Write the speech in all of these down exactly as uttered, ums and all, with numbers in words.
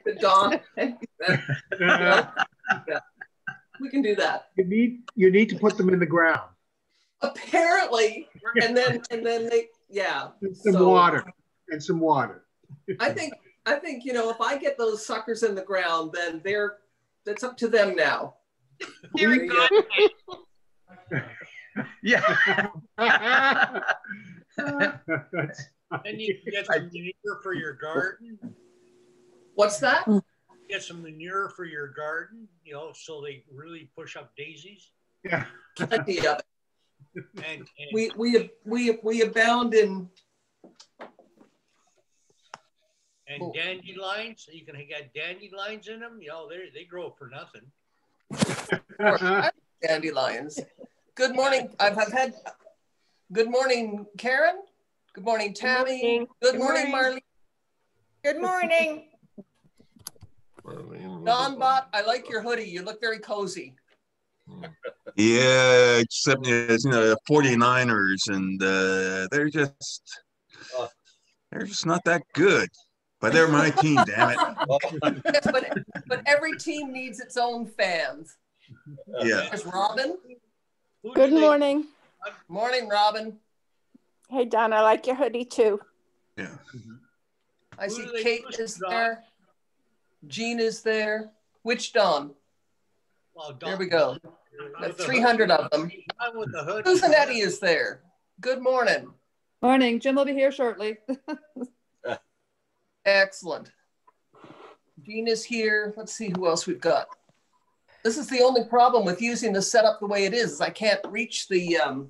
Don. Yeah, we can do that. You need you need to put them in the ground. Apparently, and then and then they yeah. And some so, water and some water. I think I think you know if I get those suckers in the ground, then they're that's up to them now. There we go. Yeah. And you can get some manure for your garden. What's that? Get some manure for your garden, you know, so they really push up daisies. Yeah. Plenty of it. And, and We we we we abound in. and Oh. dandelions, you can get dandelions in them, you know, they they grow for nothing. Dandelions. Good morning. I've, I've had. Good morning, Karen. Good morning, Tammy. Good morning, Good morning, Marlene. Good morning. Don Bot, I like your hoodie. You look very cozy. Yeah, except it's, you know, forty-niners, and uh, they're just they're just not that good. But they're my team, damn it. Yes, but but every team needs its own fans. Yeah. There's Robin. Who Good do they- morning. Morning, Robin. Hey, Don, I like your hoodie too. Yeah. I Who see do they Kate push, is Don? there. Jean is there. Which Don? Well, Don- There we go. with Got the three hundred hood. of them. Don with the hood. Susan Eddy is there. Good morning. Morning. Jim will be here shortly. Excellent. Jean is here. Let's see who else we've got. This is the only problem with using the setup the way it is, is I can't reach the um,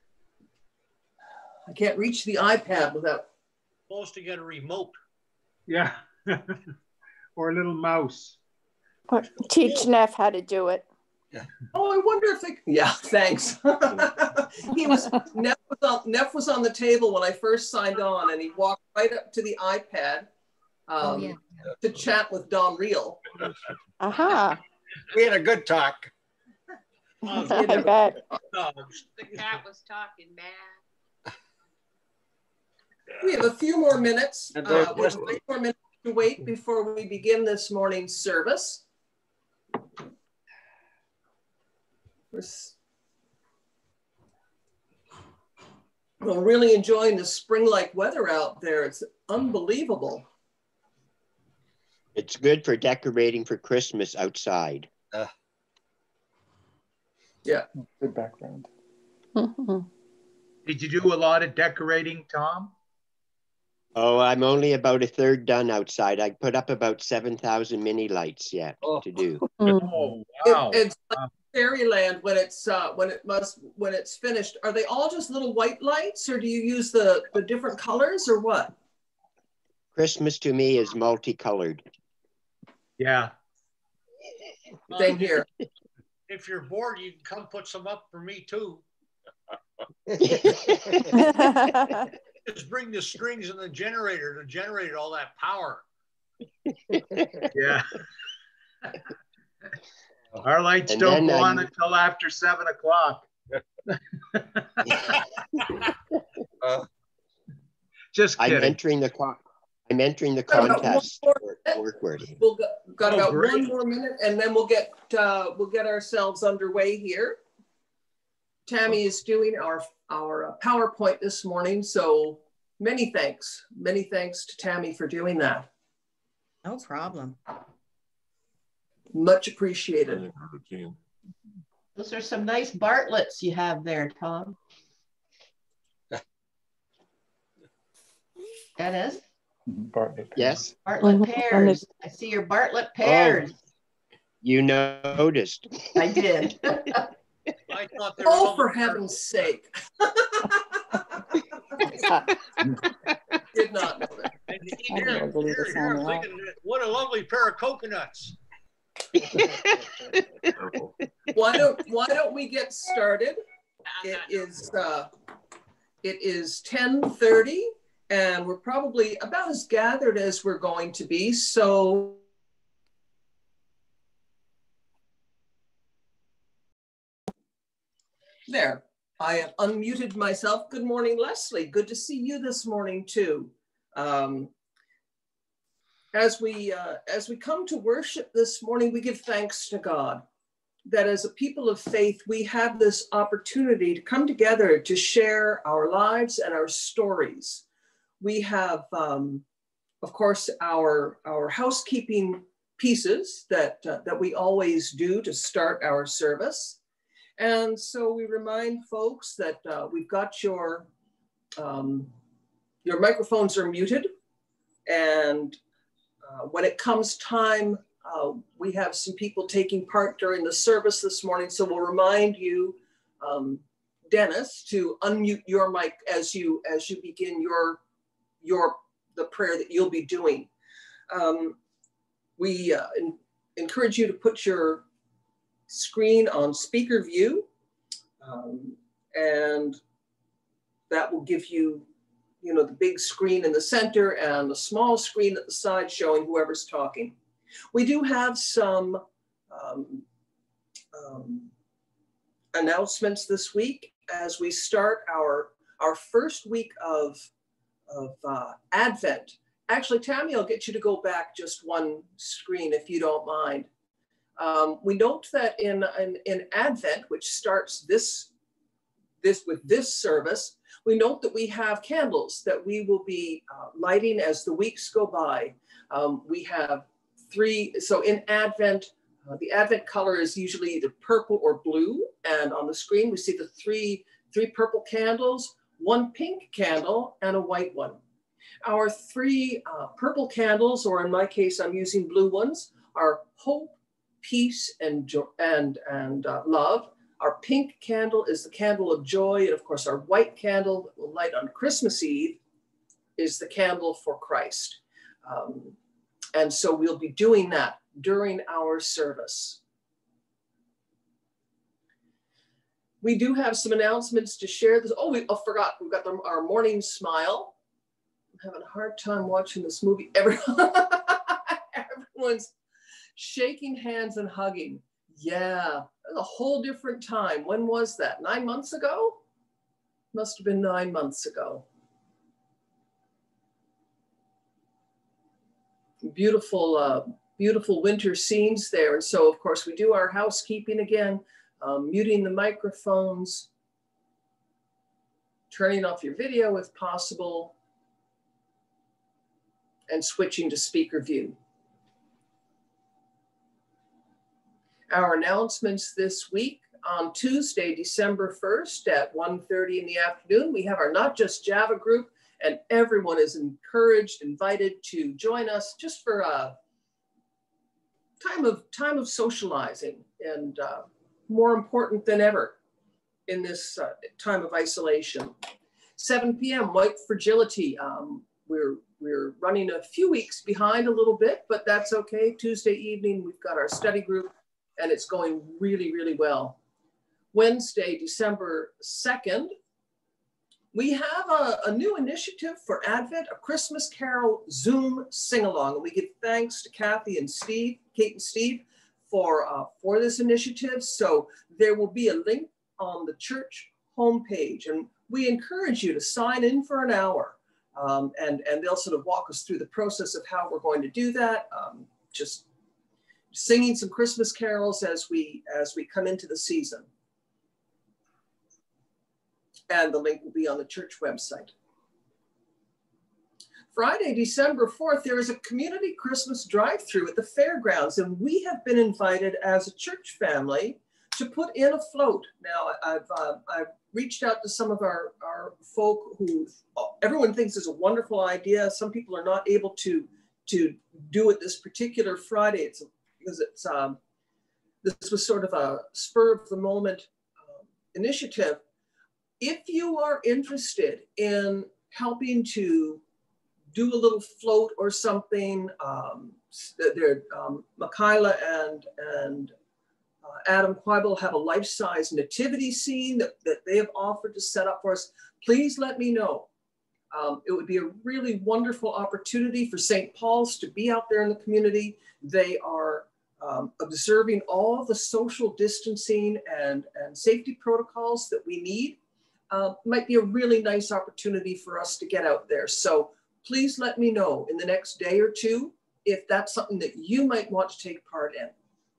I can't reach the iPad without. Supposed to get a remote. Yeah. Or a little mouse. Or teach Neff how to do it. Oh, I wonder if they. Yeah, thanks. He was Neff was on Neff was on the table when I first signed on, and he walked right up to the iPad um, Oh, yeah. to chat with Don Reel. Aha. We had a good talk. Oh, I bet. dogs. The cat was talking bad. We have a few more minutes. And they're Uh, we have a few more minutes to wait before we begin this morning's service. We're, s- we're really enjoying the spring-like weather out there. It's unbelievable. It's good for decorating for Christmas outside. Uh, Yeah. Good background. did you do a lot of decorating, Tom? Oh, I'm only about a third done outside. I put up about seven thousand mini lights yet Oh. to do. Oh, It- wow. it's like Fairyland when it's uh, when it must when it's finished. Are they all just little white lights, or do you use the the different colors, or what? Christmas to me is multicolored. Yeah. Same here. If you're bored, you can come put some up for me too. Just bring the strings and the generator to generate all that power. Yeah. Our lights And don't then go I- on until after seven o'clock. Just I'm kidding. entering the con- I'm entering the Got about contest one for more work ready. We'll go, got Oh, about great. one more minute, and then we'll get uh, we'll get ourselves underway here. Tammy is doing our our uh, PowerPoint this morning, so many thanks, many thanks to Tammy for doing that. No problem. Much appreciated. Those are some nice Bartletts you have there, Tom. Dennis? Bartlett. Yes, Bartlett Mhm. pears. I see your Bartlett pears. you noticed. I did. I thought they were Oh, all for heaven's sake! Did not know that. And I here, don't believe here, it's here, on I'm the thinking, what a lovely pair of coconuts. Why don't Why don't we get started? It is uh, it is ten thirty, and we're probably about as gathered as we're going to be. So. There, I have unmuted myself. Good morning, Leslie. Good to see you this morning too. Um, As we, uh, as we come to worship this morning, we give thanks to God that as a people of faith, we have this opportunity to come together to share our lives and our stories. We have, um, of course, our, our housekeeping pieces that, uh, that we always do to start our service. And so we remind folks that uh, we've got your, um, your microphones are muted. And uh, when it comes time, uh, we have some people taking part during the service this morning. So we'll remind you, um, Dennis, to unmute your mic as you, as you begin your, your, the prayer that you'll be doing. Um, we uh, in, encourage you to put your screen on speaker view, um, and that will give you, you know, the big screen in the center and the small screen at the side showing whoever's talking. We do have some um, um, announcements this week as we start our, our first week of, of uh, Advent. Actually, Tammy, I'll get you to go back just one screen if you don't mind. Um, we note that in, in, in Advent, which starts this, this with this service, we note that we have candles that we will be uh, lighting as the weeks go by. Um, we have three, so in Advent, uh, the Advent color is usually either purple or blue. And on the screen, we see the three, three purple candles, one pink candle, and a white one. Our three uh, purple candles, or in my case, I'm using blue ones, are hope, peace, and, and, and uh, love. Our pink candle is the candle of joy. And of course, our white candle that we'll light on Christmas Eve is the candle for Christ. Um, and so we'll be doing that during our service. We do have some announcements to share. This. Oh, we oh, forgot, we've got the, our morning smile. I'm having a hard time watching this movie. Everyone, everyone's shaking hands and hugging. Yeah, a whole different time. When was that? Nine months ago? Must have been nine months ago. Beautiful, uh, beautiful winter scenes there. And so, of course, we do our housekeeping again, um, muting the microphones, turning off your video if possible, and switching to speaker view. Our announcements this week: on Tuesday, December first at one thirty in the afternoon, we have our Not Just Java group, and everyone is encouraged, invited to join us just for a time of, time of socializing, and uh, more important than ever in this uh, time of isolation. seven p m White Fragility. Um, we're, we're running a few weeks behind a little bit, but that's okay. Tuesday evening, we've got our study group, and it's going really, really well. Wednesday, December second, we have a, a new initiative for Advent, a Christmas Carol Zoom sing-along. And we give thanks to Kathy and Steve, Kate and Steve, for, uh, for this initiative. So there will be a link on the church homepage, and we encourage you to sign in for an hour. Um, and, and they'll sort of walk us through the process of how we're going to do that. Um, just singing some Christmas carols as we, as we come into the season. And the link will be on the church website. Friday, December fourth, there is a community Christmas drive-through at the fairgrounds, and we have been invited as a church family to put in a float. Now, I've, uh, I've reached out to some of our, our folk who everyone thinks is a wonderful idea. Some people are not able to, to do it this particular Friday. It's because it's, um, this was sort of a spur of the moment uh, initiative. If you are interested in helping to do a little float or something, um, there, um, Michaela and, and uh, Adam Quibel have a life-size nativity scene that, that they have offered to set up for us. Please let me know. Um, it would be a really wonderful opportunity for Saint Paul's to be out there in the community. They are um, observing all the social distancing and, and safety protocols that we need. Uh, might be a really nice opportunity for us to get out there. So please let me know in the next day or two if that's something that you might want to take part in.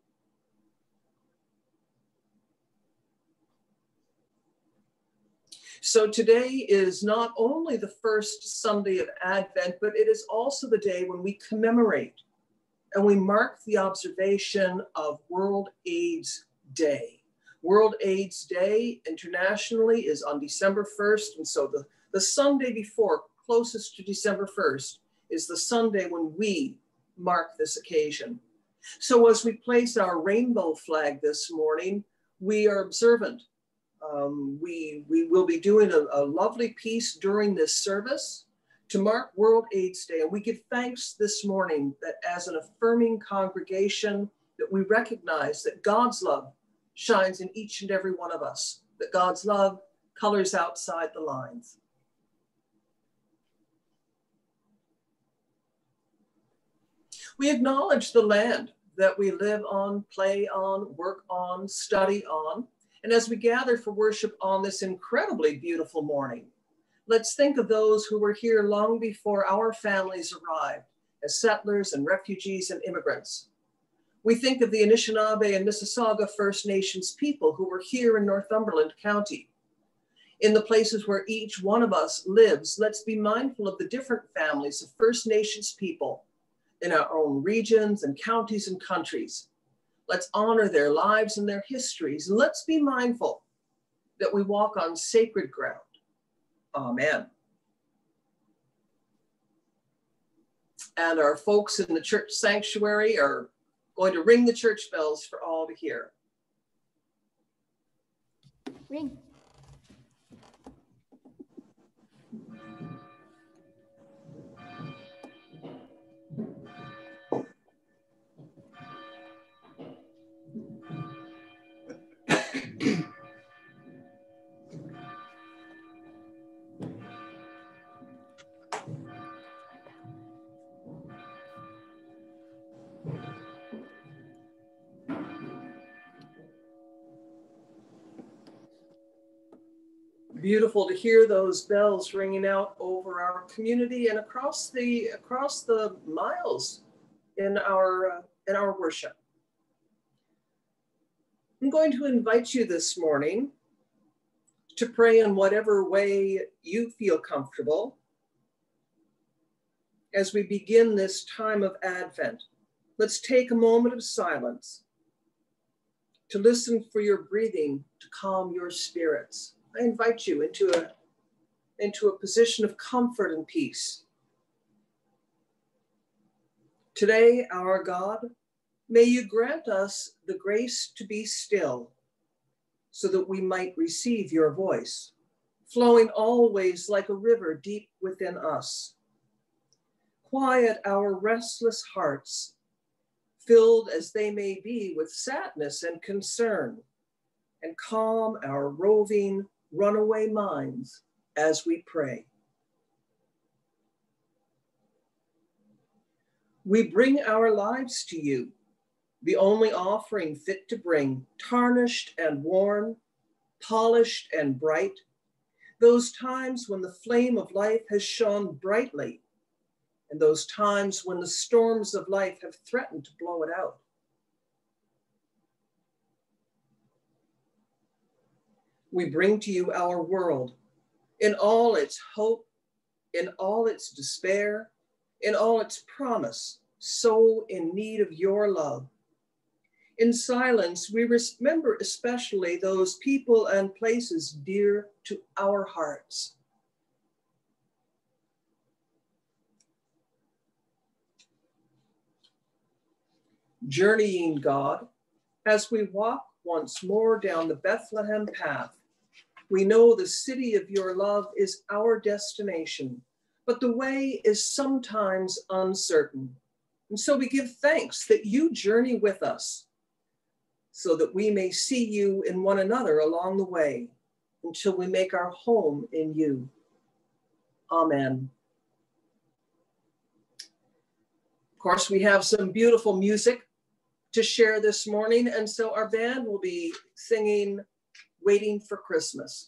So today is not only the first Sunday of Advent, but it is also the day when we commemorate and we mark the observation of World AIDS Day. World AIDS Day internationally is on December first, and so the, the Sunday before, closest to December first, is the Sunday when we mark this occasion. So as we place our rainbow flag this morning, we are observant. Um, we, we will be doing a, a lovely piece during this service to mark World AIDS Day. And we give thanks this morning that as an affirming congregation, that we recognize that God's love shines in each and every one of us, that God's love colors outside the lines. We acknowledge the land that we live on, play on, work on, study on. And as we gather for worship on this incredibly beautiful morning, let's think of those who were here long before our families arrived as settlers and refugees and immigrants. We think of the Anishinaabe and Mississauga First Nations people who were here in Northumberland County. In the places where each one of us lives, let's be mindful of the different families of First Nations people in our own regions and counties and countries. Let's honor their lives and their histories, and let's be mindful that we walk on sacred ground. Amen. And our folks in the church sanctuary are going to ring the church bells for all to hear. Ring. Beautiful to hear those bells ringing out over our community and across the across the miles in our uh, in our worship. I'm going to invite you this morning to pray in whatever way you feel comfortable as we begin this time of Advent. Let's take a moment of silence to listen for your breathing to calm your spirits. I invite you into a, into a position of comfort and peace. Today, our God, may you grant us the grace to be still so that we might receive your voice, flowing always like a river deep within us. Quiet our restless hearts, filled as they may be with sadness and concern, and calm our roving, runaway minds as we pray. We bring our lives to you, the only offering fit to bring, tarnished and worn, polished and bright, those times when the flame of life has shone brightly, and those times when the storms of life have threatened to blow it out. We bring to you our world in all its hope, in all its despair, in all its promise, so in need of your love. In silence, we remember especially those people and places dear to our hearts. Journeying, God, as we walk once more down the Bethlehem path, we know the city of your love is our destination, but the way is sometimes uncertain. And so we give thanks that you journey with us so that we may see you in one another along the way until we make our home in you. Amen. Of course, we have some beautiful music to share this morning, and so our band will be singing Waiting for Christmas.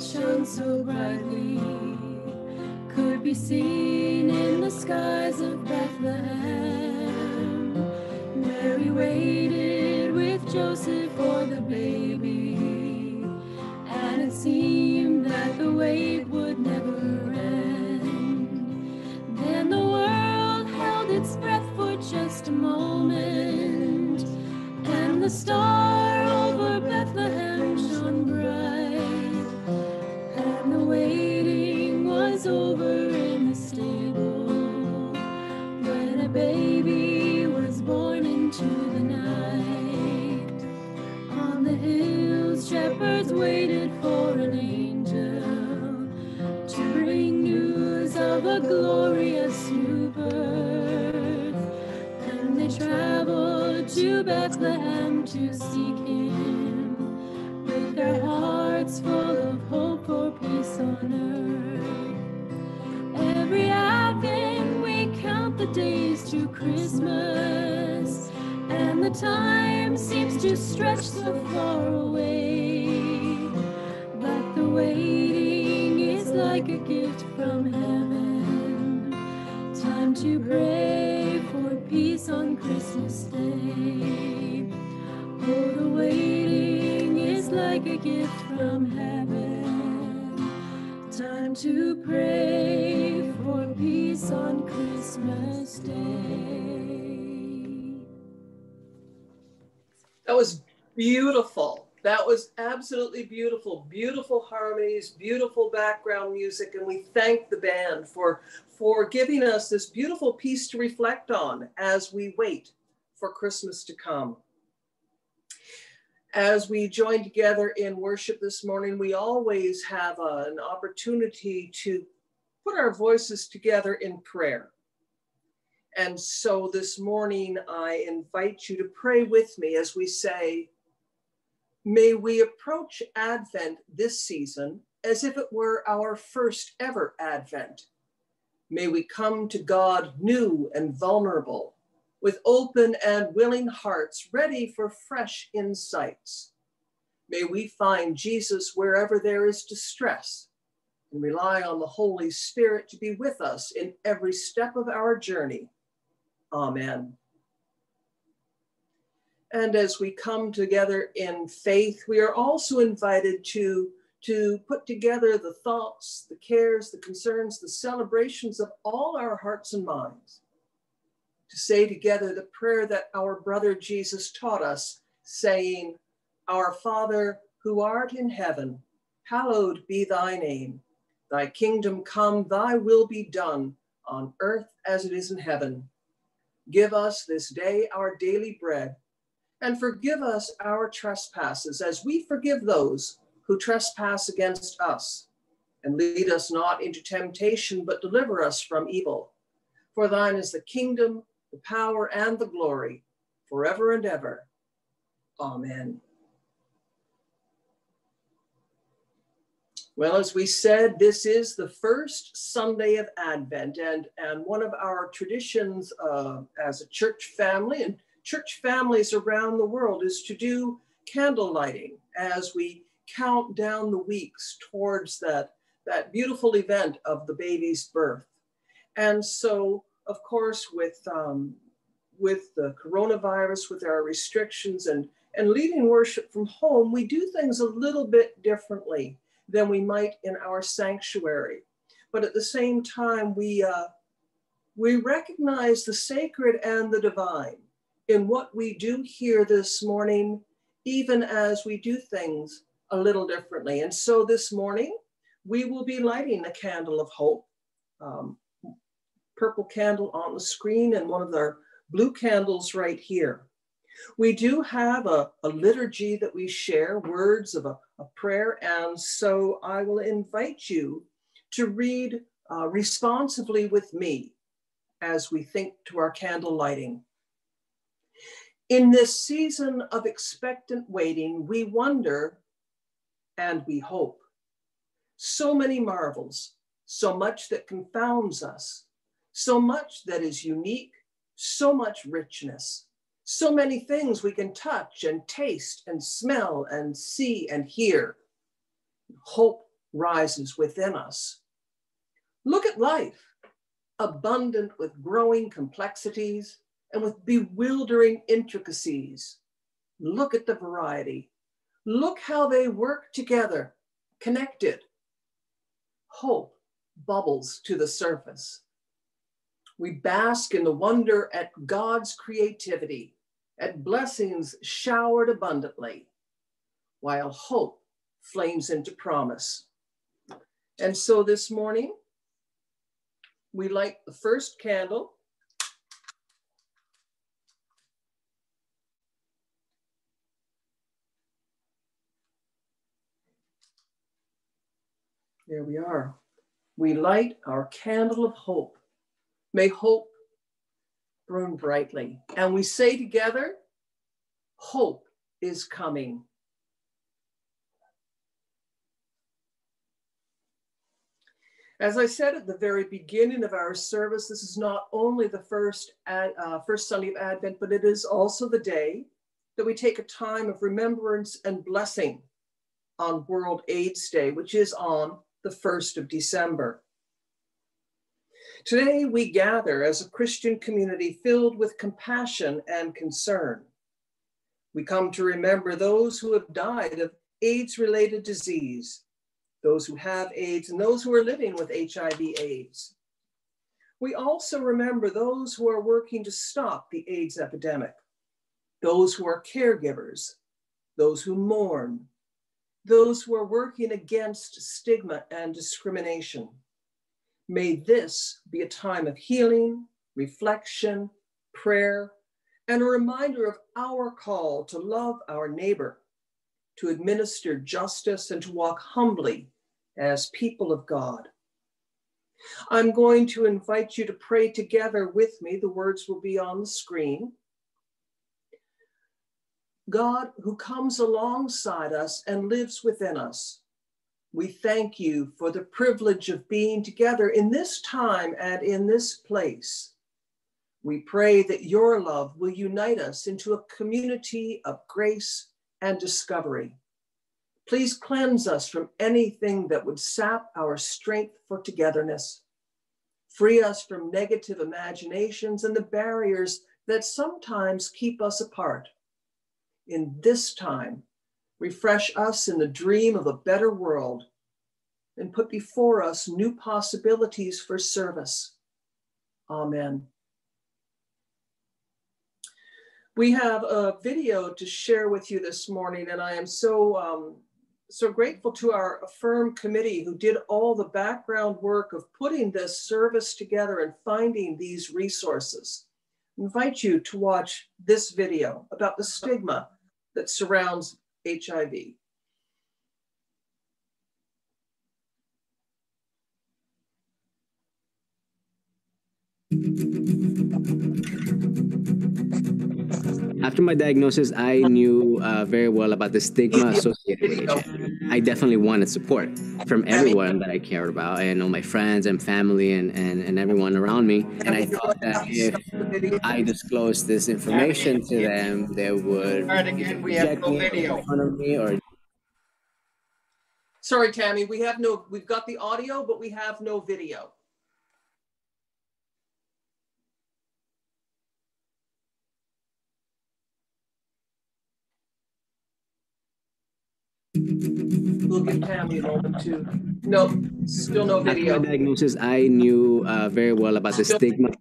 shone so brightly could be seen in the skies of Bethlehem. Mary waited with Joseph for the baby, and it seemed that the wait would never end. Then the world held its breath for just a moment, and the star over Bethlehem shone bright, and the waiting was over in the stable when a baby was born into the night. On the hills, shepherds waited for an angel to bring news of a glorious new birth, and they traveled to Bethlehem to seek him with their hearts full of hope for peace on earth. Every Advent we count the days to Christmas, and the time seems to stretch so far away, but the waiting is like a gift from heaven. Time to pray for peace on Christmas Day. Oh, the waiting is like a gift from heaven. Time to pray for peace on Christmas Day. That was beautiful. That was absolutely beautiful. Beautiful harmonies, beautiful background music, and we thank the band for, for giving us this beautiful piece to reflect on as we wait for Christmas to come. As we join together in worship this morning, we always have a, an opportunity to put our voices together in prayer. And so this morning, I invite you to pray with me as we say, may we approach Advent this season as if it were our first ever Advent. May we come to God new and vulnerable, with open and willing hearts ready for fresh insights. May we find Jesus wherever there is distress and rely on the Holy Spirit to be with us in every step of our journey. Amen. And as we come together in faith, we are also invited to, to put together the thoughts, the cares, the concerns, the celebrations of all our hearts and minds, to say together the prayer that our brother Jesus taught us, saying, Our Father, who art in heaven, hallowed be thy name. Thy kingdom come, thy will be done on earth as it is in heaven. Give us this day our daily bread, and forgive us our trespasses as we forgive those who trespass against us. And lead us not into temptation, but deliver us from evil. For thine is the kingdom, the power, and the glory, forever and ever. Amen. Well, as we said, this is the first Sunday of Advent, and, and one of our traditions uh, as a church family, and church families around the world, is to do candle lighting as we count down the weeks towards that, that beautiful event of the baby's birth. And so, of course, with, um, with the coronavirus, with our restrictions and, and leading worship from home, we do things a little bit differently than we might in our sanctuary. But at the same time, we, uh, we recognize the sacred and the divine in what we do here this morning, even as we do things a little differently. And so this morning, we will be lighting a candle of hope, um, purple candle on the screen and one of our blue candles right here. We do have a, a liturgy that we share, words of a, a prayer, and so I will invite you to read uh, responsively with me as we think to our candle lighting. In this season of expectant waiting, we wonder and we hope. So many marvels, so much that confounds us, so much that is unique, so much richness. So many things we can touch and taste and smell and see and hear. Hope rises within us. Look at life, abundant with growing complexities and with bewildering intricacies. Look at the variety. Look how they work together, connected. Hope bubbles to the surface. We bask in the wonder at God's creativity, at blessings showered abundantly, while hope flames into promise. And so this morning, we light the first candle. There we are. We light our candle of hope. May hope burn brightly. And we say together, hope is coming. As I said at the very beginning of our service, this is not only the first, ad, uh, first Sunday of Advent, but it is also the day that we take a time of remembrance and blessing on World AIDS Day, which is on the first of December. Today, we gather as a Christian community filled with compassion and concern. We come to remember those who have died of AIDS-related disease, those who have AIDS, and those who are living with H I V AIDS. We also remember those who are working to stop the AIDS epidemic, those who are caregivers, those who mourn, those who are working against stigma and discrimination. May this be a time of healing, reflection, prayer, and a reminder of our call to love our neighbor, to administer justice, and to walk humbly as people of God. I'm going to invite you to pray together with me. The words will be on the screen. God, who comes alongside us and lives within us, we thank you for the privilege of being together in this time and in this place. We pray that your love will unite us into a community of grace and discovery. Please cleanse us from anything that would sap our strength for togetherness. Free us from negative imaginations and the barriers that sometimes keep us apart. In this time, refresh us in the dream of a better world and put before us new possibilities for service. Amen. We have a video to share with you this morning, and I am so, um, so grateful to our Affirm committee who did all the background work of putting this service together and finding these resources. I invite you to watch this video about the stigma that surrounds H I V. After my diagnosis, I knew uh, very well about the stigma associated with H I V. I definitely wanted support from everyone that I cared about, and all my friends and family and, and, and everyone around me. And I thought that if I disclosed this information to them, they would reject me, make fun of me, or Sorry, Tammy, we have no, we've got the audio, but we have no video. We'll give Tammy a moment to, no, still no video. After my diagnosis, I knew uh, very well about the stigma.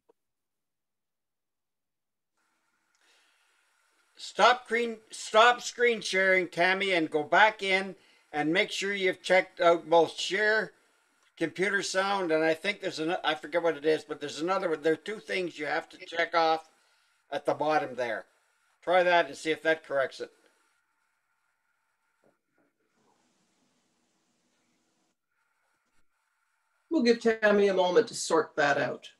Stop screen, stop screen sharing, Tammy, and go back in and make sure you've checked out both share, computer sound, and I think there's an, I forget what it is, but there's another one. There are two things you have to check off at the bottom there. Try that and see if that corrects it. We'll give Tammy a moment to sort that out.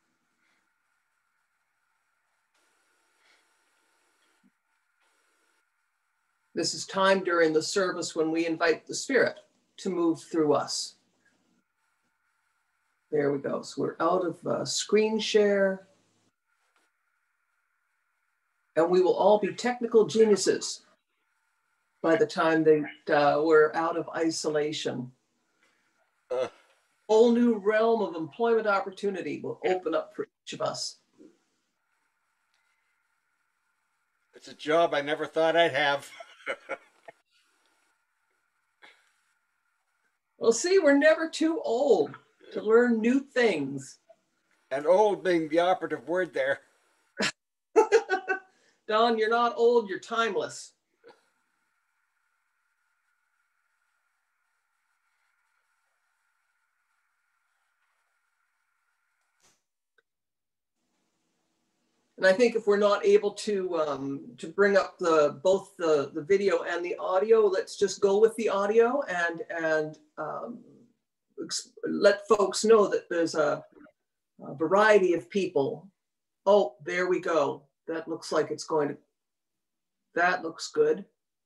This is time during the service when we invite the Spirit to move through us. There we go. So we're out of uh, screen share. And we will all be technical geniuses by the time that uh, we're out of isolation. Uh, whole new realm of employment opportunity will open up for each of us. it's a job I never thought I'd have. Well, see, we're never too old to learn new things. And old being the operative word there. Don, you're not old, you're timeless. And I think if we're not able to um, to bring up the both the, the video and the audio, let's just go with the audio and and um, let folks know that there's a, a variety of people. Oh, there we go. That looks like it's going to, that looks good.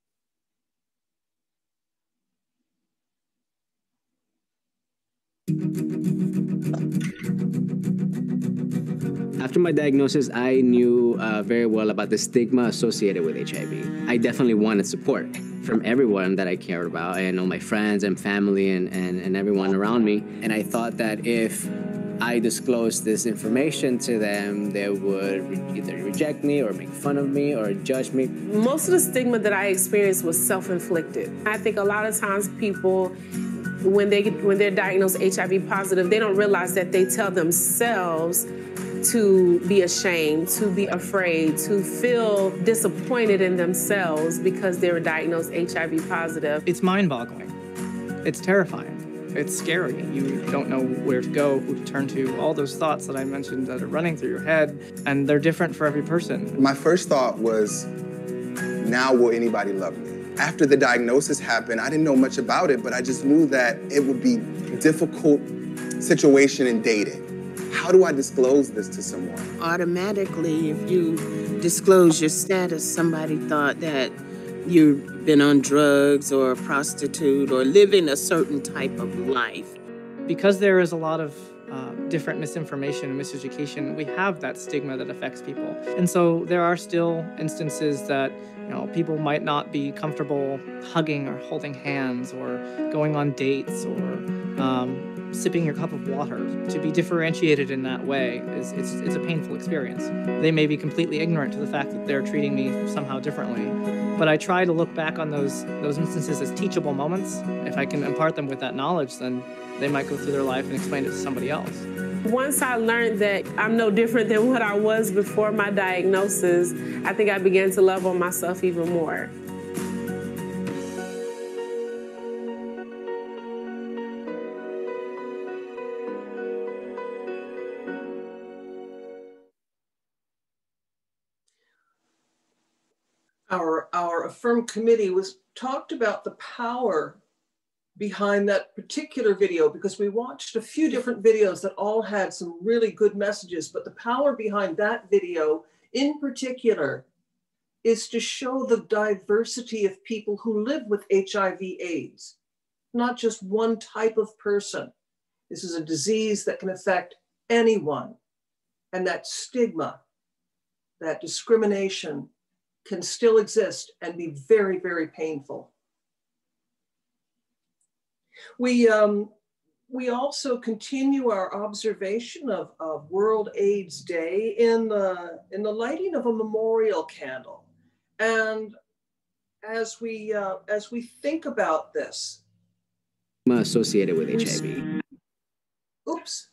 After my diagnosis, I knew uh, very well about the stigma associated with H I V. I definitely wanted support from everyone that I cared about, and all my friends and family and, and, and everyone around me. And I thought that if I disclosed this information to them, they would re either reject me or make fun of me or judge me. Most of the stigma that I experienced was self-inflicted. I think a lot of times people, when, they get, when they're diagnosed H I V positive, they don't realize that they tell themselves to be ashamed, to be afraid, to feel disappointed in themselves because they were diagnosed H I V positive. It's mind-boggling. It's terrifying. It's scary. You don't know where to go, who to turn to, all those thoughts that I mentioned that are running through your head, and they're different for every person. My first thought was, now will anybody love me? After the diagnosis happened, I didn't know much about it, but I just knew that it would be a difficult situation in dating. How do I disclose this to someone? Automatically, if you disclose your status, somebody thought that you've been on drugs or a prostitute or living a certain type of life. Because there is a lot of uh, different misinformation and miseducation, we have that stigma that affects people. And so there are still instances that, you know, people might not be comfortable hugging or holding hands or going on dates or um, sipping your cup of water. To be differentiated in that way is it's, it's a painful experience. They may be completely ignorant to the fact that they're treating me somehow differently. But I try to look back on those those instances as teachable moments. If I can impart them with that knowledge, then they might go through their life and explain it to somebody else. Once I learned that I'm no different than what I was before my diagnosis, I think I began to love on myself even more. Our, our Affirm committee was talked about the power behind that particular video, because we watched a few different videos that all had some really good messages, but the power behind that video in particular is to show the diversity of people who live with H I V AIDS, not just one type of person. This is a disease that can affect anyone. And that stigma, that discrimination can still exist and be very, very painful. We, um, we also continue our observation of, of World AIDS Day in the, in the lighting of a memorial candle. And as we, uh, as we think about this, associated with H I V. Oops.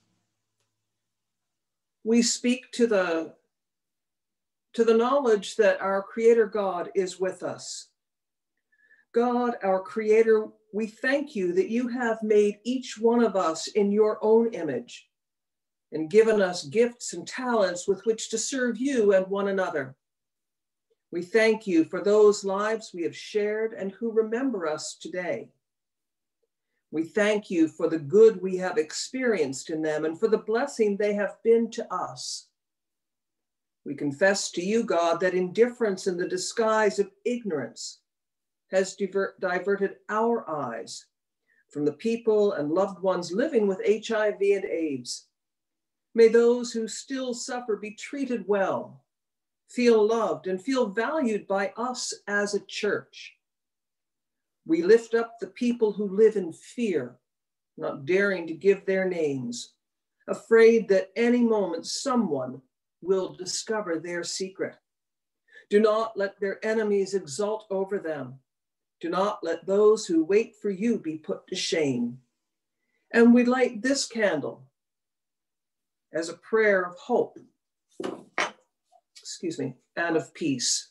We speak to the, to the knowledge that our Creator God is with us. God, our Creator, we thank you that you have made each one of us in your own image and given us gifts and talents with which to serve you and one another. We thank you for those lives we have shared and who remember us today. We thank you for the good we have experienced in them and for the blessing they have been to us. We confess to you, God, that indifference in the disguise of ignorance has divert, diverted our eyes from the people and loved ones living with H I V and AIDS. May those who still suffer be treated well, feel loved, and feel valued by us as a church. We lift up the people who live in fear not daring to give their names, afraid that any moment someone will discover their secret. Do not let their enemies exult over them. Do not let those who wait for you be put to shame. And we light this candle as a prayer of hope, excuse me, and of peace.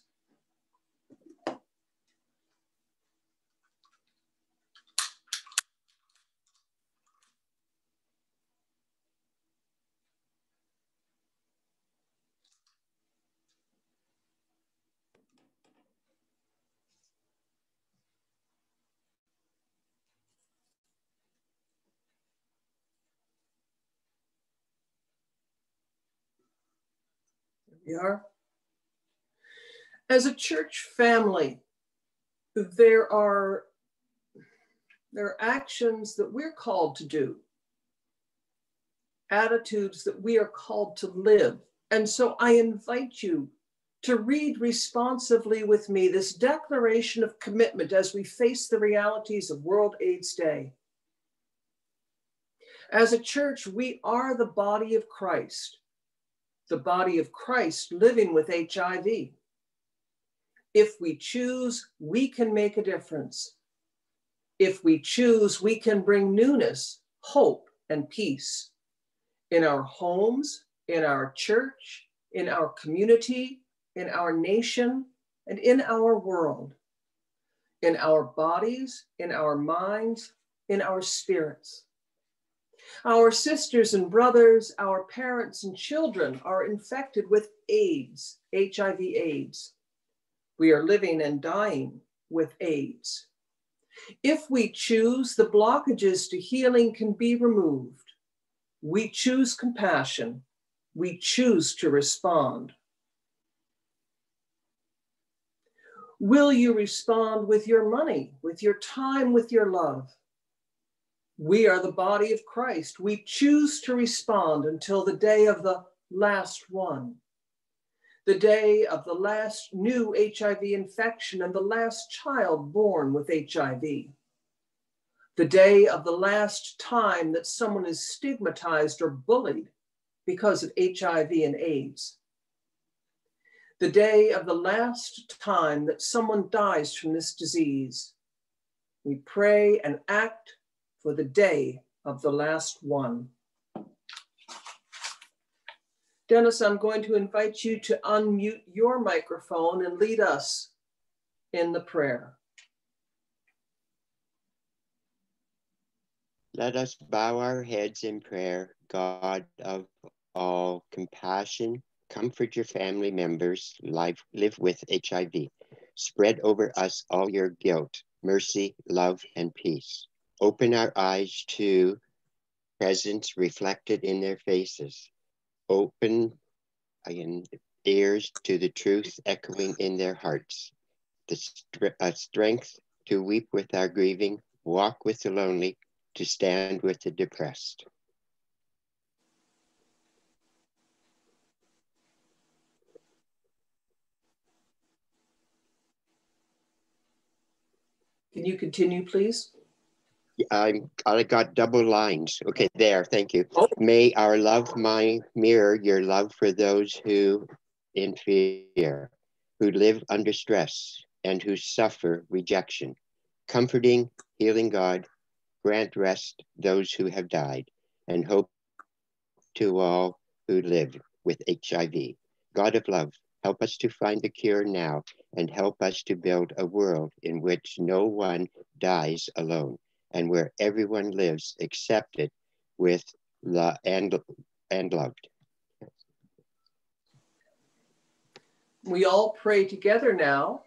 We are. As a church family, there are, there are actions that we're called to do, attitudes that we are called to live. And so I invite you to read responsively with me this declaration of commitment as we face the realities of World AIDS Day. As a church, we are the body of Christ. The body of Christ living with H I V. If we choose, we can make a difference. If we choose, we can bring newness, hope, and peace in our homes, in our church, in our community, in our nation, and in our world, in our bodies, in our minds, in our spirits. Our sisters and brothers, our parents and children are infected with AIDS, H I V AIDS. We are living and dying with AIDS. If we choose, the blockages to healing can be removed. We choose compassion. We choose to respond. Will you respond with your money, with your time, with your love? We are the body of Christ. We choose to respond until the day of the last one, the day of the last new H I V infection and the last child born with H I V, the day of the last time that someone is stigmatized or bullied because of H I V and AIDS, the day of the last time that someone dies from this disease. We pray and act for the day of the last one. Dennis, I'm going to invite you to unmute your microphone and lead us in the prayer. Let us bow our heads in prayer. God of all compassion, comfort your family members, live, live with H I V. Spread over us all your guilt, mercy, love, and peace. Open our eyes to presence reflected in their faces. Open again, ears to the truth echoing in their hearts. The st uh, strength to weep with our grieving, walk with the lonely, to stand with the depressed. Can you continue, please? I'm, I got double lines. Okay, there, thank you. May our love my mirror your love for those who in fear, who live under stress, and who suffer rejection. Comforting, healing God, grant rest those who have died, and hope to all who live with H I V. God of love, help us to find the cure now, and help us to build a world in which no one dies alone, and where everyone lives accepted with love and, and loved. We all pray together now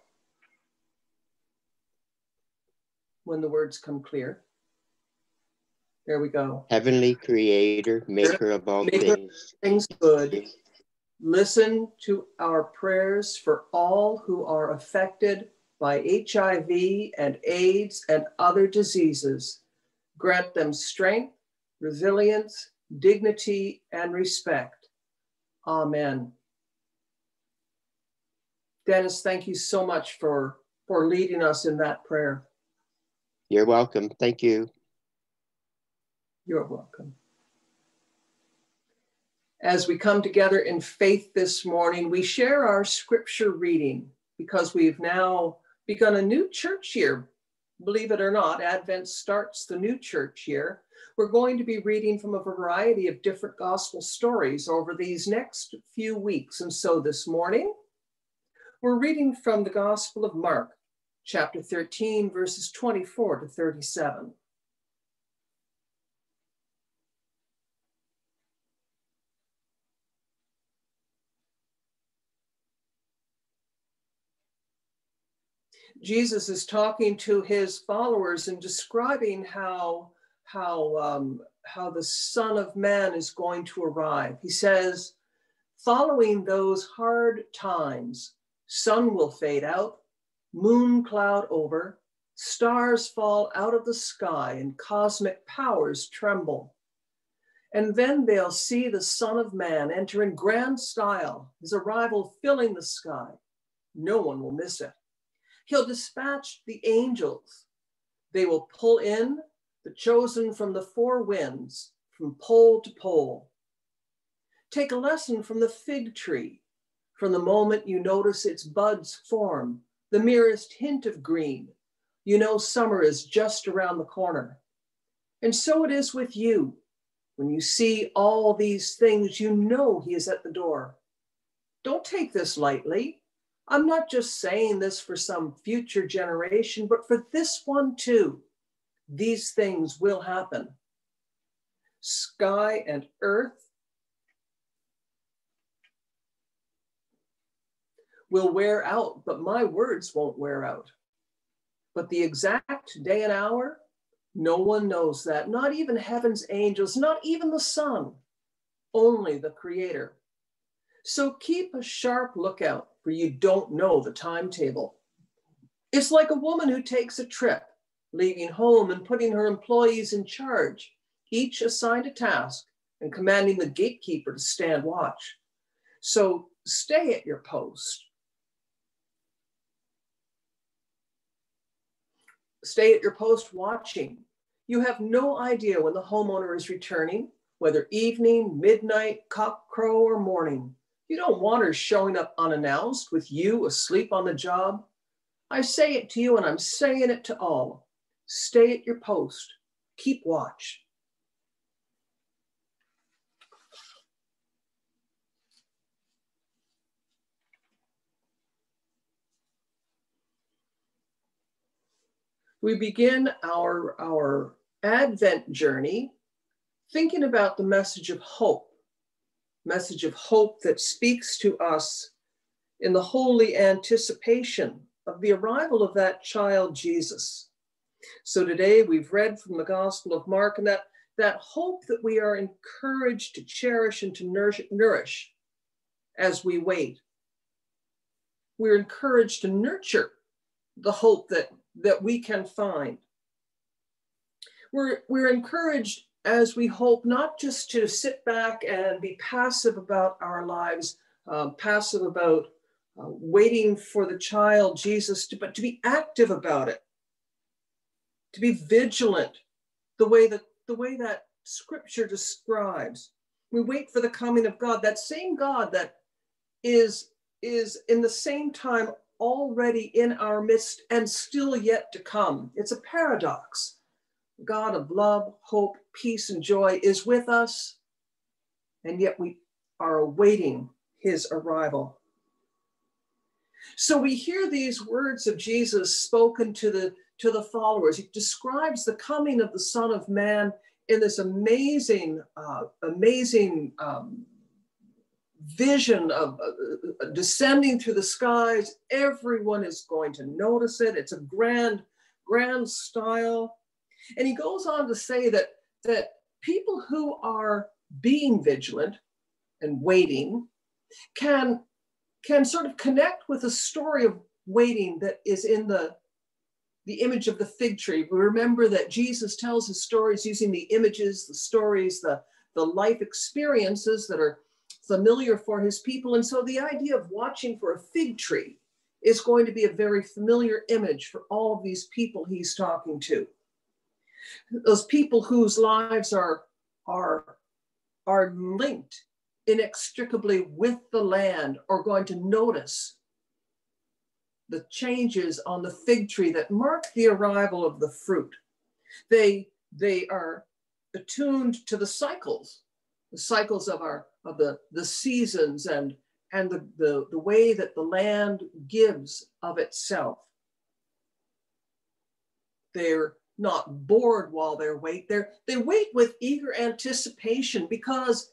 when the words come clear. There we go. Heavenly Creator, maker of all maker things. things good, listen to our prayers for all who are affected by H I V and AIDS and other diseases. Grant them strength, resilience, dignity, and respect. Amen. Dennis, thank you so much for, for leading us in that prayer. You're welcome. Thank you. You're welcome. As we come together in faith this morning, we share our scripture reading because we've now begun a new church year. Believe it or not, Advent starts the new church year. We're going to be reading from a variety of different gospel stories over these next few weeks. And so this morning, we're reading from the Gospel of Mark, chapter thirteen, verses twenty-four to thirty-seven. Jesus is talking to his followers and describing how, how, um, how the Son of Man is going to arrive. He says, following those hard times, sun will fade out, moon cloud over, stars fall out of the sky, and cosmic powers tremble. And then they'll see the Son of Man enter in grand style, his arrival filling the sky. No one will miss it. He'll dispatch the angels. They will pull in the chosen from the four winds, from pole to pole. Take a lesson from the fig tree. From the moment you notice its buds form, the merest hint of green, you know summer is just around the corner. And so it is with you. When you see all these things, you know he is at the door. Don't take this lightly. I'm not just saying this for some future generation, but for this one too. These things will happen. Sky and earth will wear out, but my words won't wear out. But the exact day and hour, no one knows that, not even heaven's angels, not even the Son, only the Creator. So keep a sharp lookout, for you don't know the timetable. It's like a woman who takes a trip, leaving home and putting her employees in charge, each assigned a task and commanding the gatekeeper to stand watch. So stay at your post. Stay at your post watching. You have no idea when the homeowner is returning, whether evening, midnight, cock crow, or morning. You don't want her showing up unannounced with you asleep on the job. I say it to you and I'm saying it to all. Stay at your post. Keep watch. We begin our, our Advent journey thinking about the message of hope. Message of hope that speaks to us in the holy anticipation of the arrival of that child Jesus. So today we've read from the Gospel of Mark, and that, that hope that we are encouraged to cherish and to nourish, nourish as we wait. We're encouraged to nurture the hope that, that we can find. We're, we're encouraged as we hope not just to sit back and be passive about our lives, uh, passive about uh, waiting for the child Jesus, to, but to be active about it, to be vigilant, the way that, the way that scripture describes. We wait for the coming of God, that same God that is, is in the same time already in our midst and still yet to come. It's a paradox. God of love, hope, peace, and joy is with us, and yet we are awaiting his arrival. So we hear these words of Jesus spoken to the, to the followers. He describes the coming of the Son of Man in this amazing, uh, amazing um, vision of uh, descending through the skies. Everyone is going to notice it. It's a grand, grand style. And he goes on to say that, that people who are being vigilant and waiting can, can sort of connect with a story of waiting that is in the, the image of the fig tree. We remember that Jesus tells his stories using the images, the stories, the, the life experiences that are familiar for his people. And so the idea of watching for a fig tree is going to be a very familiar image for all of these people he's talking to. Those people whose lives are, are, are linked inextricably with the land are going to notice the changes on the fig tree that mark the arrival of the fruit. They, they are attuned to the cycles, the cycles of our of the, the seasons and, and the, the, the way that the land gives of itself. They're not bored while they wait. They're, they wait with eager anticipation because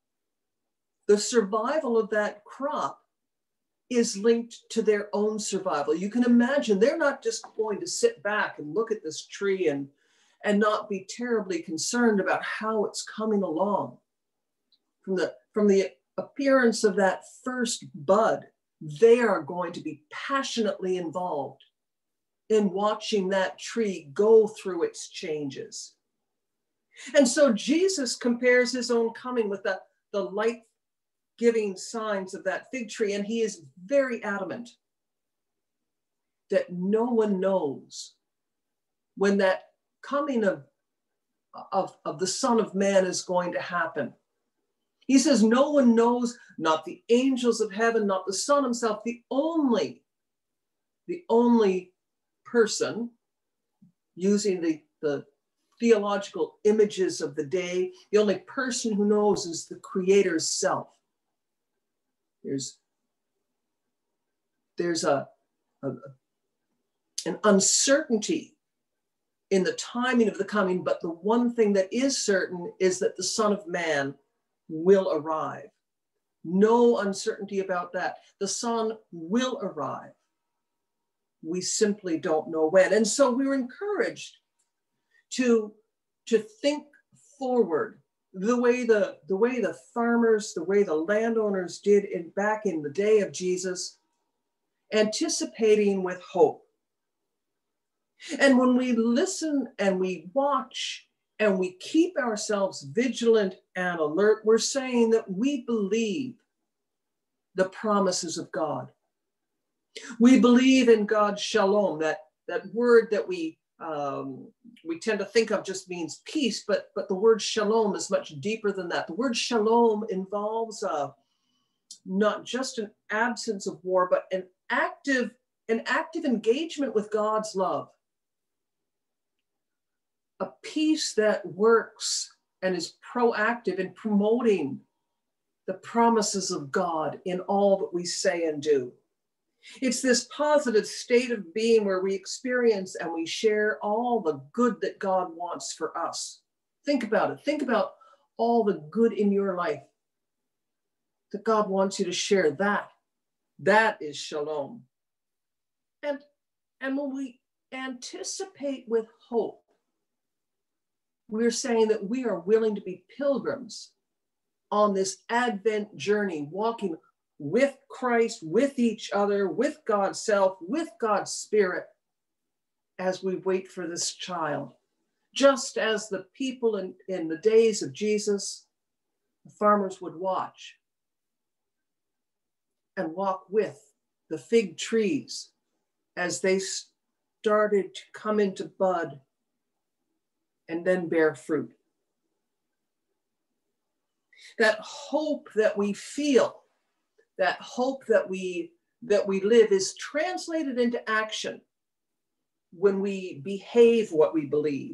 the survival of that crop is linked to their own survival. You can imagine they're not just going to sit back and look at this tree and, and not be terribly concerned about how it's coming along. From the, from the appearance of that first bud, they are going to be passionately involved in watching that tree go through its changes. And so Jesus compares his own coming with the, the light-giving signs of that fig tree, and he is very adamant that no one knows when that coming of, of, of the Son of Man is going to happen. He says, no one knows, not the angels of heaven, not the Son himself, the only, the only person, using the, the theological images of the day, the only person who knows is the Creator's self. There's, there's a, a, an uncertainty in the timing of the coming, but the one thing that is certain is that the Son of Man will arrive. No uncertainty about that. The Son will arrive. We simply don't know when. And so we were encouraged to, to think forward the way the, the way the farmers, the way the landowners did in, back in the day of Jesus, anticipating with hope. And when we listen and we watch and we keep ourselves vigilant and alert, we're saying that we believe the promises of God. We believe in God's shalom, that, that word that we, um, we tend to think of just means peace, but, but the word shalom is much deeper than that. The word shalom involves uh, not just an absence of war, but an active, an active engagement with God's love. A peace that works and is proactive in promoting the promises of God in all that we say and do. It's this positive state of being where we experience and we share all the good that God wants for us. Think about it. Think about all the good in your life that God wants you to share. That, that is shalom. And, and when we anticipate with hope, we're saying that we are willing to be pilgrims on this Advent journey, walking with Christ, with each other, with God's self, with God's Spirit, as we wait for this child. Just as the people in, in the days of Jesus, the farmers would watch and walk with the fig trees as they started to come into bud and then bear fruit. That hope that we feel, that hope that we, that we live is translated into action when we behave what we believe.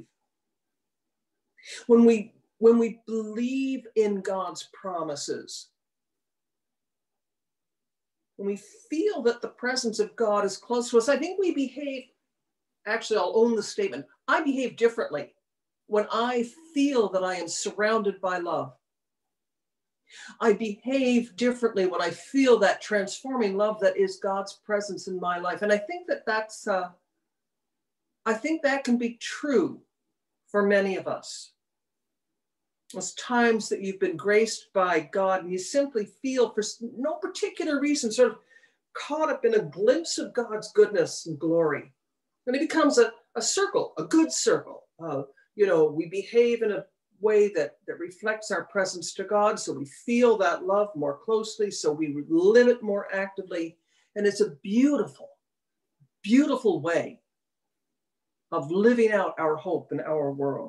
When we, when we believe in God's promises. When we feel that the presence of God is close to us, I think we behave, actually I'll own the statement, I behave differently when I feel that I am surrounded by love. I behave differently when I feel that transforming love that is God's presence in my life. And I think that that's, uh, I think that can be true for many of us. Those times that you've been graced by God and you simply feel for no particular reason sort of caught up in a glimpse of God's goodness and glory. And it becomes a, a circle, a good circle. Uh, you know, we behave in a way that, that reflects our presence to God, so we feel that love more closely, so we live it more actively. And it's a beautiful, beautiful way of living out our hope in our world.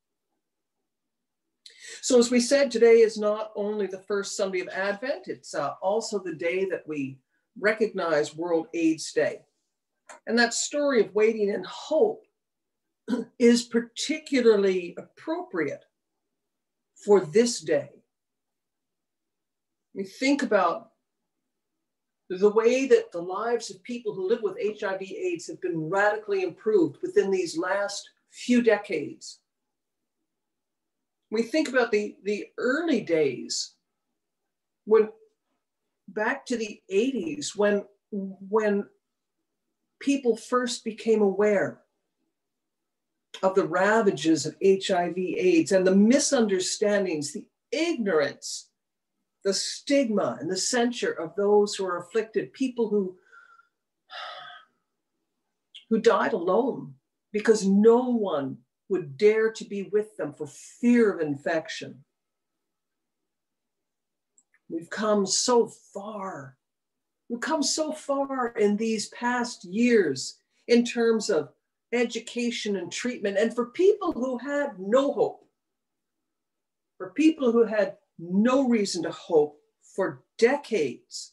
So as we said, today is not only the first Sunday of Advent, it's uh, also the day that we recognize World AIDS Day. And that story of waiting in hope is particularly appropriate for this day. We think about the way that the lives of people who live with H I V AIDS have been radically improved within these last few decades. We think about the, the early days, when back to the eighties, when, when people first became aware of the ravages of H I V AIDS and the misunderstandings, the ignorance, the stigma and the censure of those who are afflicted, people who, who died alone because no one would dare to be with them for fear of infection. We've come so far. We've come so far in these past years in terms of education and treatment. And for people who had no hope, for people who had no reason to hope for decades,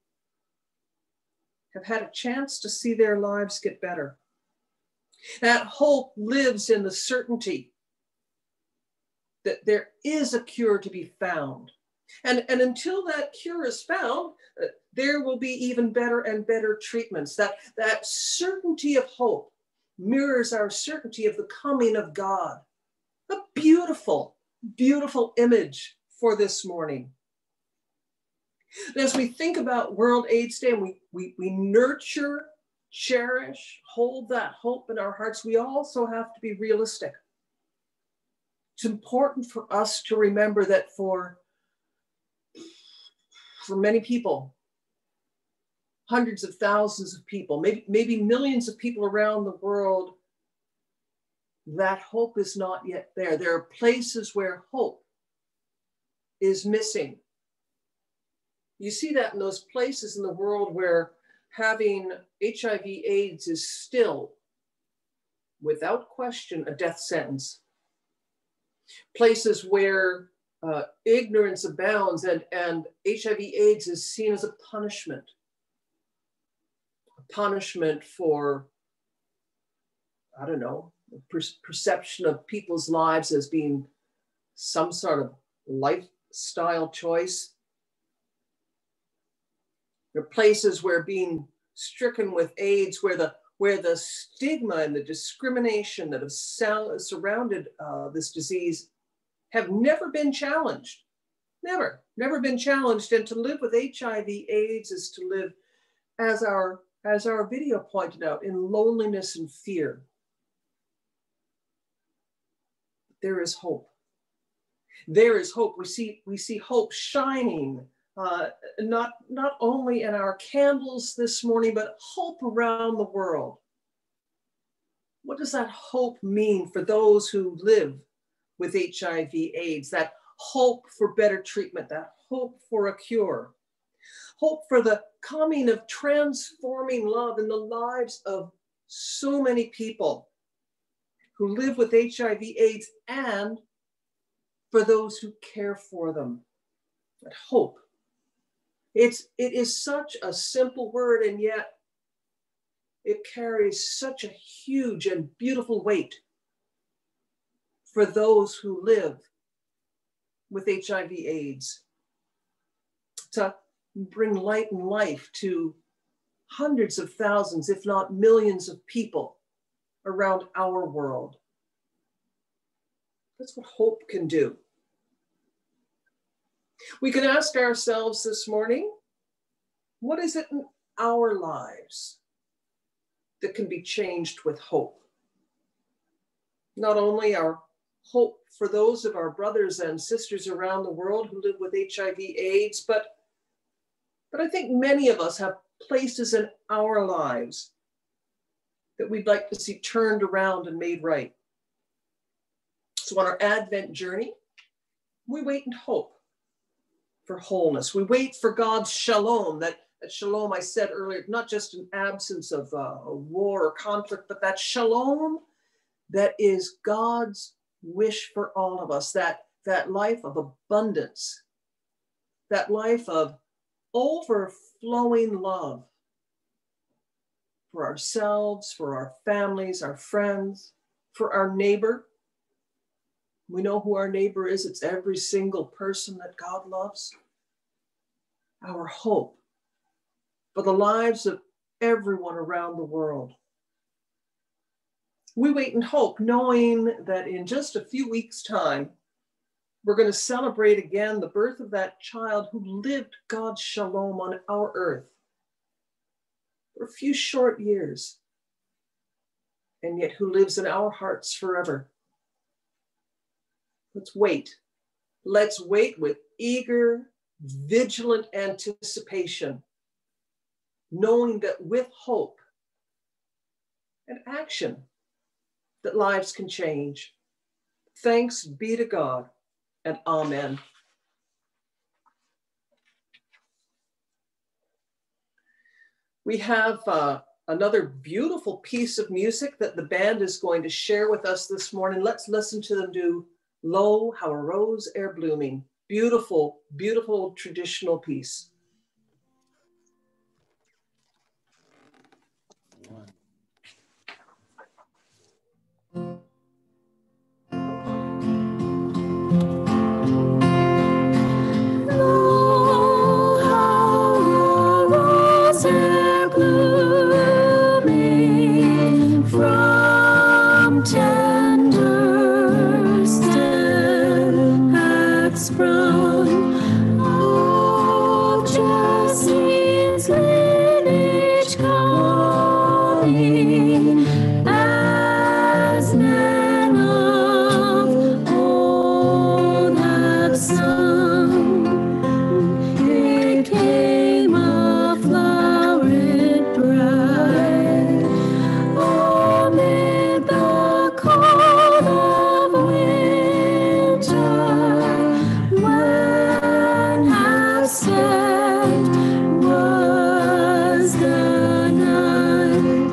have had a chance to see their lives get better. That hope lives in the certainty that there is a cure to be found. And, and until that cure is found, uh, there will be even better and better treatments. That, that certainty of hope mirrors our certainty of the coming of God. A beautiful, beautiful image for this morning. And as we think about World AIDS Day and we, we, we nurture, cherish, hold that hope in our hearts, we also have to be realistic. It's important for us to remember that for, for many people, hundreds of thousands of people, maybe, maybe millions of people around the world, that hope is not yet there. There are places where hope is missing. You see that in those places in the world where having H I V AIDS is still, without question, a death sentence. Places where uh, ignorance abounds and, and H I V AIDS is seen as a punishment. A punishment for, I don't know, per perception of people's lives as being some sort of lifestyle choice. There are places where being stricken with AIDS, where the, where the stigma and the discrimination that have surrounded uh, this disease have never been challenged. Never, never been challenged. And to live with H I V AIDS is to live, as our, as our video pointed out, in loneliness and fear. There is hope. There is hope. We see, we see hope shining Uh, not, not only in our candles this morning, but hope around the world. What does that hope mean for those who live with H I V AIDS? That hope for better treatment, that hope for a cure, hope for the coming of transforming love in the lives of so many people who live with H I V AIDS and for those who care for them. That hope. It's, it is such a simple word, and yet it carries such a huge and beautiful weight for those who live with H I V AIDS. To bring light and life to hundreds of thousands, if not millions of people around our world. That's what hope can do. We can ask ourselves this morning, what is it in our lives that can be changed with hope? Not only our hope for those of our brothers and sisters around the world who live with H I V AIDS, but, but I think many of us have places in our lives that we'd like to see turned around and made right. So on our Advent journey, we wait and hope for wholeness. We wait for God's shalom that, that shalom I said earlier, not just an absence of uh, war or conflict, but that shalom that is God's wish for all of us, that, that life of abundance, that life of overflowing love for ourselves, for our families, our friends, for our neighbor. We know who our neighbor is. It's every single person that God loves. Our hope for the lives of everyone around the world. We wait in hope, knowing that in just a few weeks' time, we're going to celebrate again the birth of that child who lived God's shalom on our earth for a few short years, and yet who lives in our hearts forever. Let's wait. Let's wait with eager, vigilant anticipation, knowing that with hope and action, that lives can change. Thanks be to God, and amen. We have uh, another beautiful piece of music that the band is going to share with us this morning. Let's listen to them do Lo, How a Rose Ere Blooming. Beautiful, beautiful traditional piece. From tender stem had sprung, of Jesse's lineage coming, as men of old have sung. It came a flowered bride, amid the cold of winter, when half spent was the night.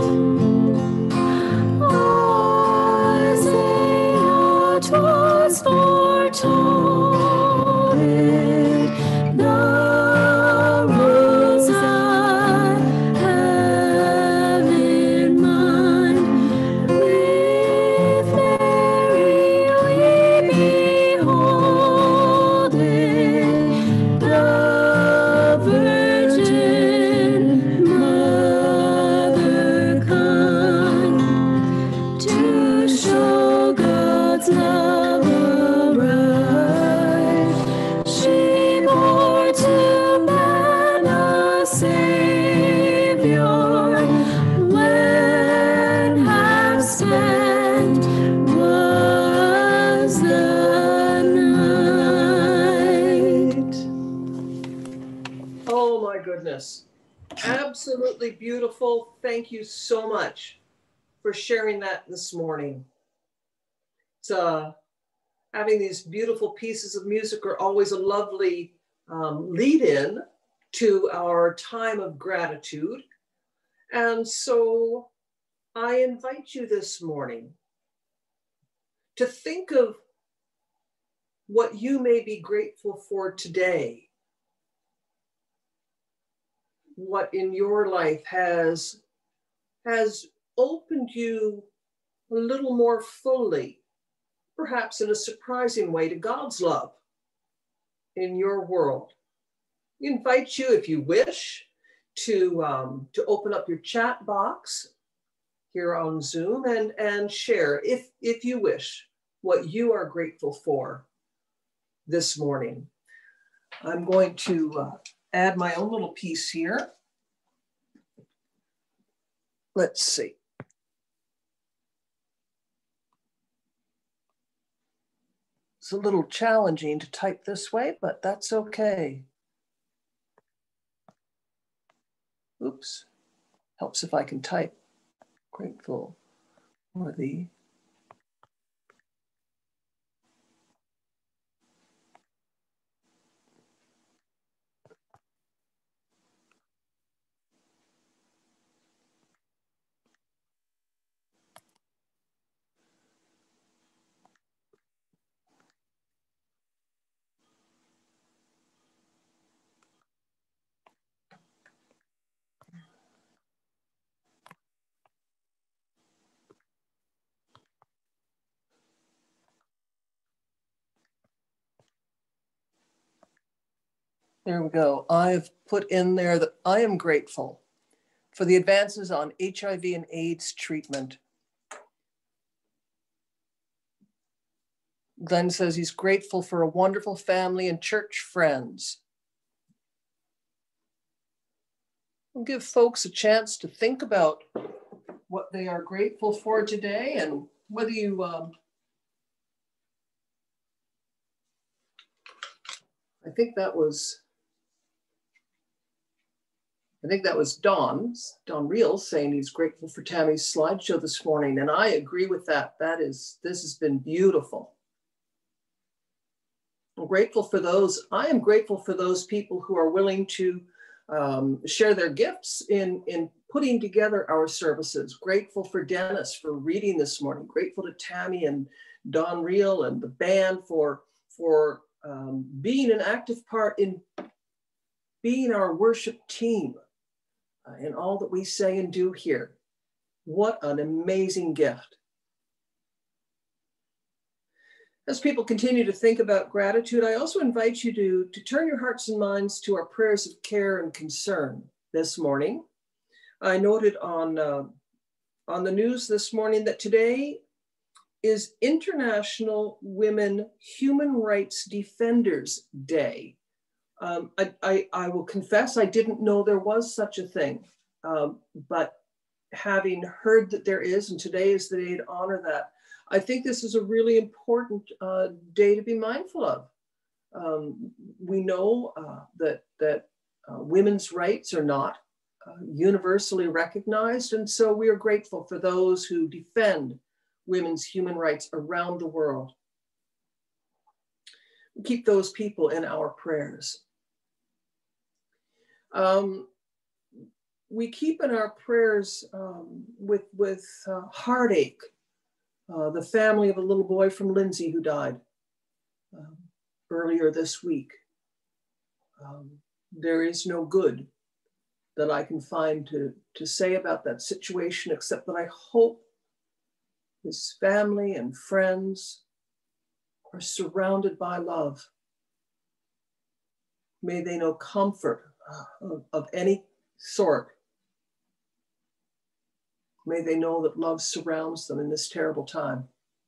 Isaiah 'twas foretold it, the rose I have in mind. With Mary we behold it, the Virgin Mother kind, to show God's love aright. She bore to man a Savior, when half spent was the night. Oh my goodness. Absolutely beautiful. Thank you so much for sharing that this morning. It's, uh, having these beautiful pieces of music are always a lovely um, lead-in to our time of gratitude. And so I invite you this morning to think of what you may be grateful for today. What in your life has, has opened you a little more fully, perhaps in a surprising way, to God's love in your world. We invite you, if you wish, to, um, to open up your chat box here on Zoom and, and share, if, if you wish, what you are grateful for this morning. I'm going to uh, add my own little piece here. Let's see. It's a little challenging to type this way, but that's okay. Oops. Helps if I can type. Grateful for the There we go. I've put in there that I am grateful for the advances on H I V and AIDS treatment. Glenn says he's grateful for a wonderful family and church friends. We'll give folks a chance to think about what they are grateful for today, and whether you, um, I think that was, I think that was Don's, Don Reel saying he's grateful for Tammy's slideshow this morning. And I agree with that. That is, this has been beautiful. I'm grateful for those, I am grateful for those people who are willing to um, share their gifts in, in putting together our services. Grateful for Dennis for reading this morning. Grateful to Tammy and Don Reel and the band for, for um, being an active part in being our worship team uh, in all that we say and do here. What an amazing gift. As people continue to think about gratitude, I also invite you to, to turn your hearts and minds to our prayers of care and concern this morning. I noted on, uh, on the news this morning that today is International Women Human Rights Defenders Day. Um, I, I, I will confess I didn't know there was such a thing, um, but having heard that there is, and today is the day to honor that, I think this is a really important uh, day to be mindful of. Um, we know uh, that, that uh, women's rights are not uh, universally recognized, and so we are grateful for those who defend women's human rights around the world. We keep those people in our prayers. Um, we keep in our prayers um, with, with uh, heartache, Uh, the family of a little boy from Lindsay who died um, earlier this week. Um, there is no good that I can find to, to say about that situation, except that I hope his family and friends are surrounded by love. May they know comfort uh, of, of any sort. May they know that love surrounds them in this terrible time.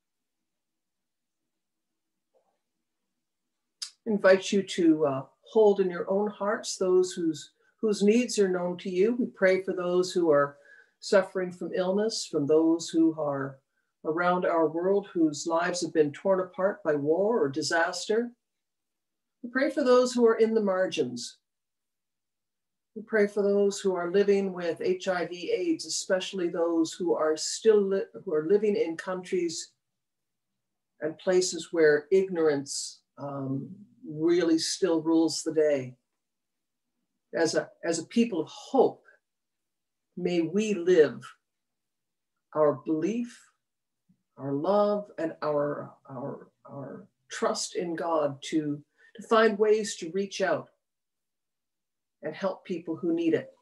I invite you to uh, hold in your own hearts those whose, whose needs are known to you. We pray for those who are suffering from illness, from those who are around our world whose lives have been torn apart by war or disaster. We pray for those who are in the margins. We pray for those who are living with H I V AIDS, especially those who are still li- who are living in countries and places where ignorance um, really still rules the day. As a, as a people of hope, may we live our belief, our love, and our, our, our trust in God to, to find ways to reach out and help people who need it.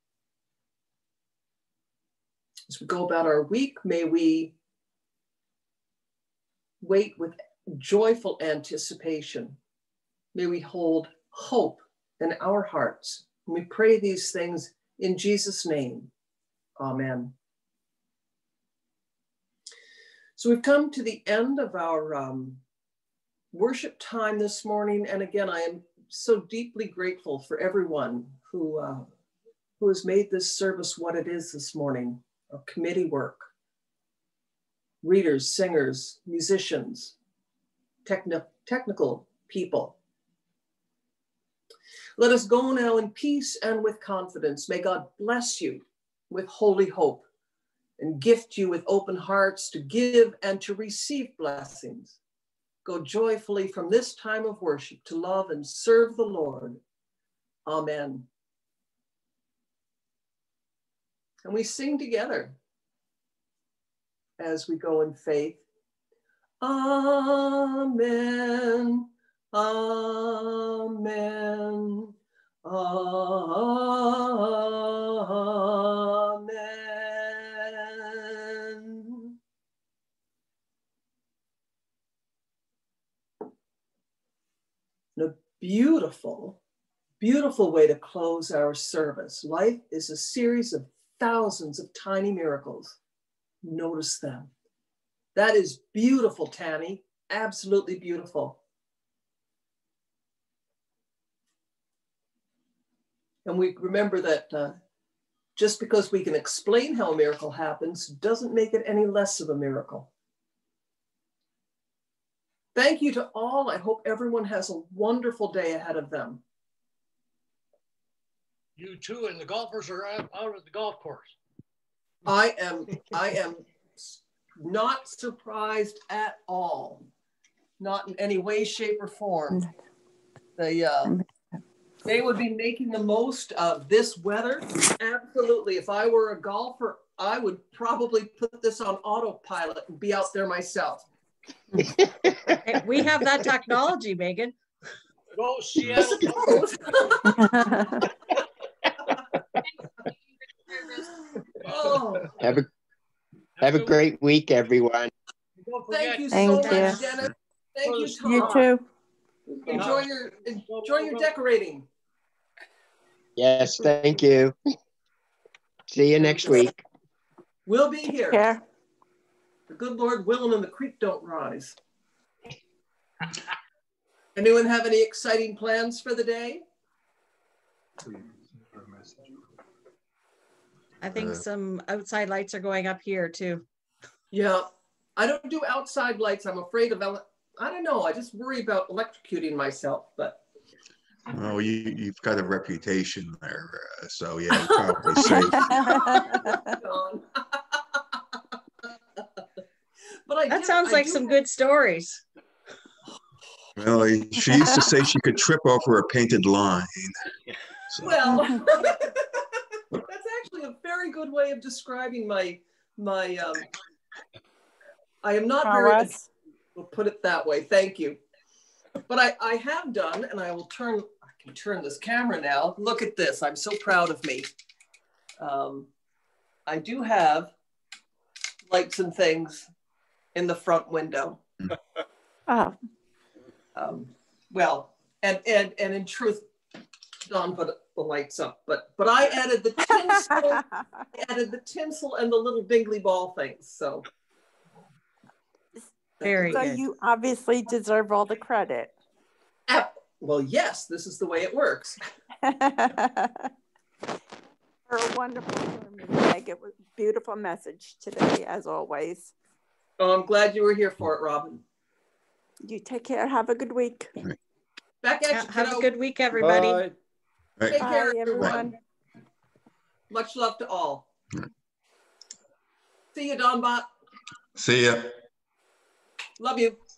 As we go about our week, may we wait with joyful anticipation. May we hold hope in our hearts. And we pray these things in Jesus' name. Amen. So we've come to the end of our um, worship time this morning. And again, I am so deeply grateful for everyone who, uh, who has made this service what it is this morning. Our committee work, readers, singers, musicians, techni- technical people. Let us go now in peace and with confidence. May God bless you with holy hope and gift you with open hearts to give and to receive blessings. Go joyfully from this time of worship to love and serve the Lord. Amen. And we sing together as we go in faith. Amen. Amen. Amen. A beautiful Beautiful way to close our service. Life is a series of thousands of tiny miracles. Notice them. That is beautiful, Tammy. Absolutely beautiful. And we remember that uh, just because we can explain how a miracle happens doesn't make it any less of a miracle. Thank you to all. I hope everyone has a wonderful day ahead of them. You too, and the golfers are out, out at the golf course. I am, I am not surprised at all. Not in any way, shape, or form. They, uh, they would be making the most of this weather. Absolutely. If I were a golfer, I would probably put this on autopilot and be out there myself. Hey, we have that technology, Megan. Go Seattle. Oh. Have a have a great week, everyone. Thank you so Thank much, you. Dennis. Thank you, Tom. You too. Enjoy your enjoy your decorating. Yes, thank you. See you next week. We'll be here. Yeah. The good Lord willing and the creek don't rise. Anyone have any exciting plans for the day? I think some outside lights are going up here too. Yeah, I don't do outside lights. I'm afraid of, ele I don't know. I just worry about electrocuting myself, but. Oh, you, you've got a reputation there. Uh, so yeah, you're probably safe. But I that did, sounds I like do some have, good stories. Well, she used to say she could trip over a painted line. So. Well, that's actually a very good way of describing my, my, um, I am not very, Prowess. we'll put it that way. Thank you. But I, I have done, and I will turn, I can turn this camera now. Look at this. I'm so proud of me. Um, I do have lights and things in the front window. Oh. Um, well, and, and, and in truth, Don put the lights up, but, but I added the tinsel, I added the tinsel and the little dingly ball things, so. Very so good. you obviously deserve all the credit. Uh, well, yes, this is the way it works. For a wonderful sermon, Meg. It was a beautiful message today, as always. Oh, I'm glad you were here for it, Robin. You take care. Have a good week. Back at Yeah, you, have kiddo. a good week, everybody. Bye. Take Bye, care, everyone. everyone. Much love to all. See you, Donbot. See ya. Love you.